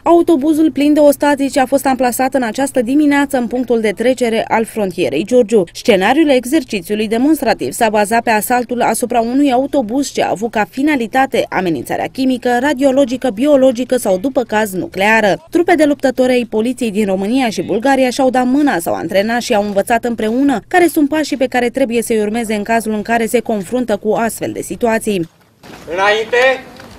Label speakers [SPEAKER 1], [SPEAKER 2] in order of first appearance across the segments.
[SPEAKER 1] Autobuzul plin de ostatici a fost amplasat în această dimineață în punctul de trecere al frontierei Giurgiu. Scenariul exercițiului demonstrativ s-a bazat pe asaltul asupra unui autobuz ce a avut ca finalitate amenințarea chimică, radiologică, biologică sau, după caz, nucleară. Trupe de luptători ai poliției din România și Bulgaria și-au dat mâna, s-au antrenat și au învățat împreună care sunt pașii pe care trebuie să-i urmeze în cazul în care se confruntă cu astfel de situații.
[SPEAKER 2] Înainte!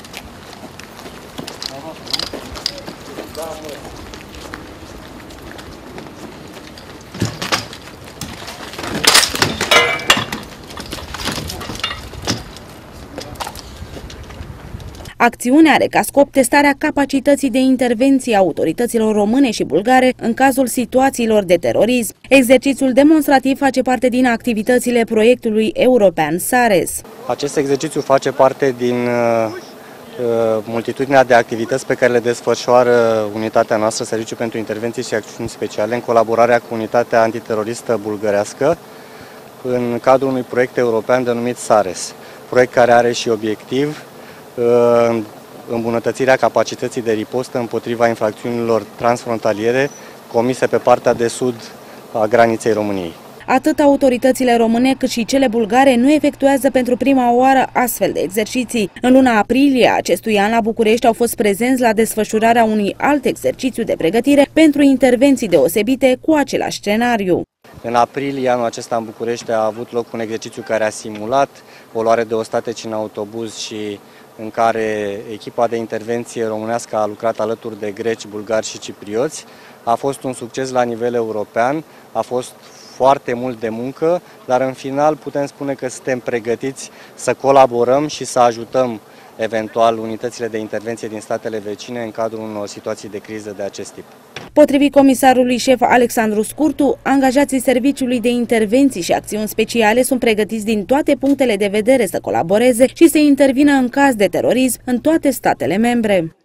[SPEAKER 1] Acțiunea are ca scop testarea capacității de intervenție a autorităților române și bulgare în cazul situațiilor de terorism. Exercițiul demonstrativ face parte din activitățile proiectului european SARES.
[SPEAKER 3] Acest exercițiu face parte din multitudinea de activități pe care le desfășoară unitatea noastră, Serviciul pentru Intervenții și Acțiuni Speciale, în colaborarea cu unitatea antiteroristă bulgărească, în cadrul unui proiect european denumit SARES, proiect care are și obiectiv îmbunătățirea capacității de ripostă împotriva infracțiunilor transfrontaliere comise pe partea de sud a graniței României.
[SPEAKER 1] Atât autoritățile române cât și cele bulgare nu efectuează pentru prima oară astfel de exerciții. În luna aprilie acestui an la București au fost prezenți la desfășurarea unui alt exercițiu de pregătire pentru intervenții deosebite cu același scenariu.
[SPEAKER 3] În aprilie anul acesta în București a avut loc un exercițiu care a simulat o luare de ostateci în autobuz și în care echipa de intervenție românească a lucrat alături de greci, bulgari și ciprioți. A fost un succes la nivel european, a fost foarte mult de muncă, dar în final putem spune că suntem pregătiți să colaborăm și să ajutăm eventual unitățile de intervenție din statele vecine în cadrul unor situații de criză de acest tip.
[SPEAKER 1] Potrivit comisarului șef Alexandru Scurtu, angajații Serviciului de Intervenții și Acțiuni Speciale sunt pregătiți din toate punctele de vedere să colaboreze și să intervină în caz de terorism în toate statele membre.